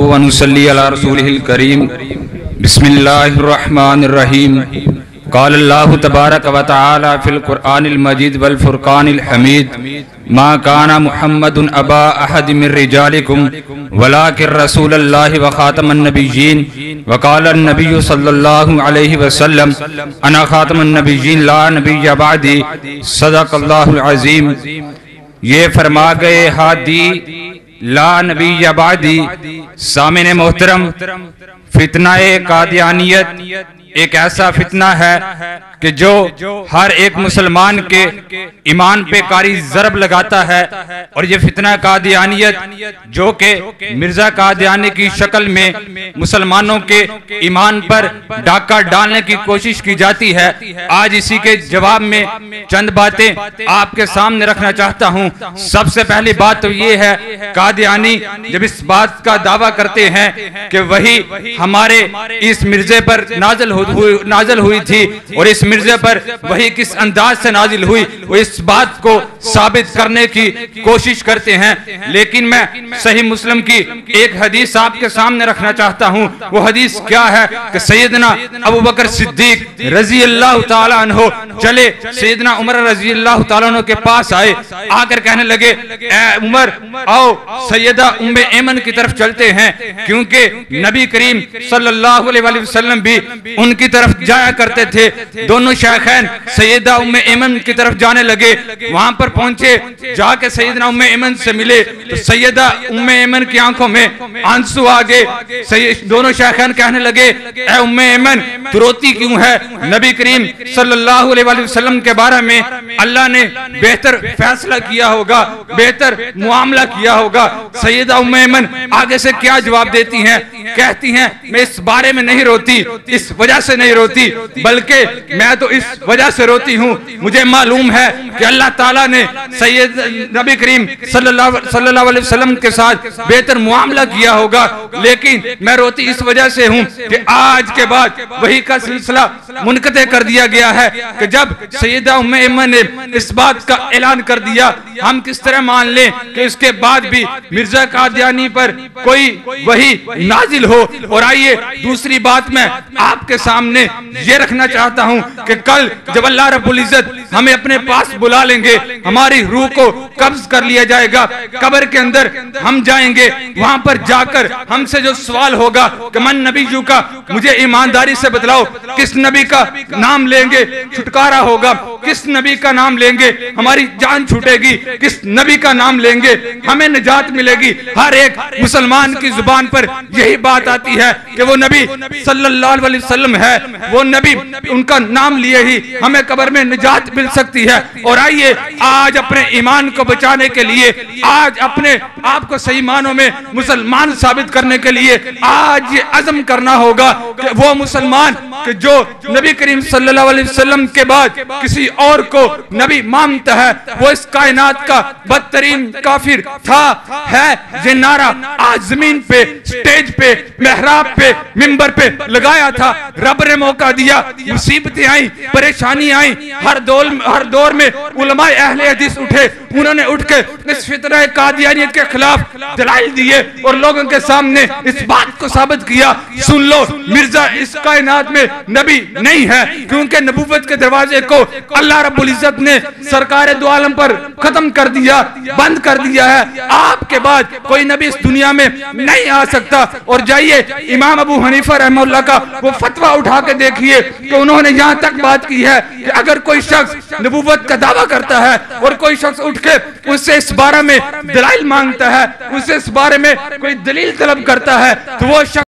ونصلي على رسوله الكريم بسم الله الرحمن الرحيم قال الله تبارك وتعالى في القرآن المجيد والفرقان الحميد ما كان محمد أبا أحد من رجالكم ولكن رسول الله وخاتم النبيين وقال النبي صلى الله عليه وسلم أنا خاتم النبيين لا نبي بعدي صدق الله العظيم. یہ فرما گئے ہادی لا نبی بعدی. سامعین محترم، فتنہ قادیانیت ایک ایسا فتنہ ہے کہ جو ہر ایک مسلمان کے ایمان پہ کاری ضرب لگاتا ہے، اور یہ فتنہ قادیانیت جو کہ مرزا قادیانی کی شکل میں مسلمانوں کے ایمان پر ڈاکہ ڈالنے کی کوشش کی جاتی ہے. آج اسی کے جواب میں چند باتیں آپ کے سامنے رکھنا چاہتا ہوں. سب سے پہلی بات تو یہ ہے، قادیانی جب اس بات کا دعویٰ کرتے ہیں کہ وہی ہمارے اس مرزے پر نازل ہوئی تھی اور اس مرزے پر وہی کس انداز سے نازل ہوئی، وہ اس بات کو ثابت کرنے کی کوشش کرتے ہیں. لیکن میں صحیح مسلم کی ایک حدیث آپ کے سامنے رکھنا چاہتا ہوں. وہ حدیث کیا ہے کہ سیدنا ابو بکر صدیق رضی اللہ تعالیٰ عنہ چلے سیدنا عمر رضی اللہ تعالیٰ عنہ کے پاس آئے. آ کر کہنے لگے، اے عمر آؤ سیدہ ام ایمن کی طرف چلتے ہیں، کیونکہ نبی کریم صلی اللہ علیہ وسلم بھی ان کی طرف جایا کرتے تھے. دونوں شیخین سیدہ ام ایمن کی طرف جانے لگے. وہاں پر پہنچے، جا کے سیدنا ام ایمن سے ملے تو سیدہ ام ایمن کی آنکھوں میں آنسو آگے. دونوں شیخین کہنے لگے، اے ام ایمن تو روتی کیوں ہے؟ نبی کریم صلی اللہ علیہ وسلم کے بارے میں اللہ نے بہتر فیصلہ کیا ہوگا، بہتر معاملہ کیا ہوگا. سیدہ ام ایمن آگے سے کیا جواب دیتی ہیں؟ کہتی ہیں، میں اس بارے میں نہیں روتی، اس وجہ سے نہیں روتی، بلکہ میں تو اس وجہ سے روتی ہوں، مجھے معلوم ہے کہ اللہ تعالیٰ نے سید نبی کریم صلی اللہ علیہ وسلم کے ساتھ بہتر معاملہ کیا ہوگا، لیکن میں روتی اس وجہ سے ہوں کہ آج کے بعد وحی کا سلسلہ منقطع کر دیا گیا ہے. کہ جب سیدہ ام ایمن نے اس بات کا اعلان کر دیا، ہم کس طرح مان لیں کہ اس کے بعد بھی مرزا قادیانی پر کوئی وحی نازل ہو؟ اور آئیے دوسری بات میں آپ کے سامنے یہ رکھنا چاہتا ہوں کہ کل جب اللہ رب العزت ہمیں اپنے پاس بلا لیں گے، ہماری روح کو قبض کر لیا جائے گا، قبر کے اندر ہم جائیں گے. وہاں پر جا کر ہم سے جو سوال ہوگا کہ من نبی جو کا، مجھے ایمانداری سے بتلاؤ کس نبی کا نام لیں گے چھٹکارا ہوگا، کس نبی کا نام لیں گے ہماری جان چھوٹے گی، کس نبی کا نام لیں گے ہمیں نجات ملے گی. ہر ایک مسلمان کی زبان پر یہی بات آتی ہے کہ وہ نبی صلی اللہ علیہ وسلم ہے، وہ نبی ان کا نام لیے ہی ہمیں قبر میں نجات مل سکتی ہے. اور آئیے آج اپنے ایمان کو بچانے کے لیے، آج اپنے آپ کو صحیح معنوں میں مسلمان ثابت کرنے کے لیے آج یہ عزم کرنا ہوگا کہ وہ مسلمان کہ جو نبی کریم صلی اللہ علیہ وسلم کے بعد کسی اور کو نبی مانتا ہے، وہ اس کائنات کا بدترین کافر تھا ہے. یہ نعرہ آج زمین پہ، سٹیج پہ، محراب پہ، منبر پہ لگایا تھا. رب نے موقع دیا، مصیبتیں آئیں، پریشانی آئیں، ہر دور میں علماء اہل حدیث اٹھے. انہوں نے اٹھ کے اس فتنہ قادیانیت کے خلاف دلائل دیے اور لوگوں کے سامنے اس بات کو ثابت کیا، سن لو مرزا اس کائنات میں نبی نہیں ہے، کیونکہ نبوت کے دروازے کو اللہ رب العزت نے سرکار دو عالم پر ختم کر دیا، بند کر دیا ہے. آپ کے بعد کوئی نبی اس دنیا میں نہیں آ سکتا. اور جائیے امام ابو حنیفہ رحمہ اللہ کا وہ فتویٰ اٹھا کے دیکھیے کہ انہوں نے یہاں تک بات کی ہے کہ اگر کوئی شخص نبوت کا دعویٰ کرتا ہے اور کوئی شخص اٹھ کے اس سے اس بارے میں دلائل مانگتا ہے، اس سے اس بارے میں کوئی دلیل طلب کرتا ہے، تو وہ شخص